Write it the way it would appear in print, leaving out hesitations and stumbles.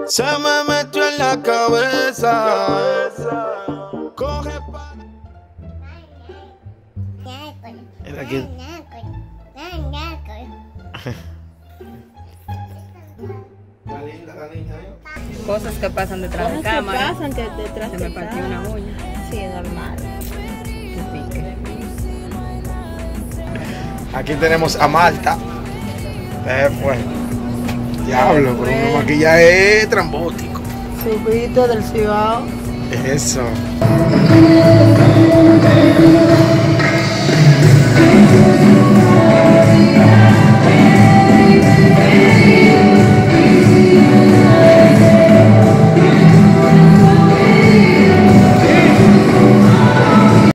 Se me metió en la cabeza. Coge pa... Era aquí. Cosas que pasan detrás de cámara. Pasan que detrás Se me partió una uña. Sí, normal. Un pique. Aquí tenemos a Marta. Fue. Diablo, pero un maquillaje trambótico. Subito del Cibao. Eso.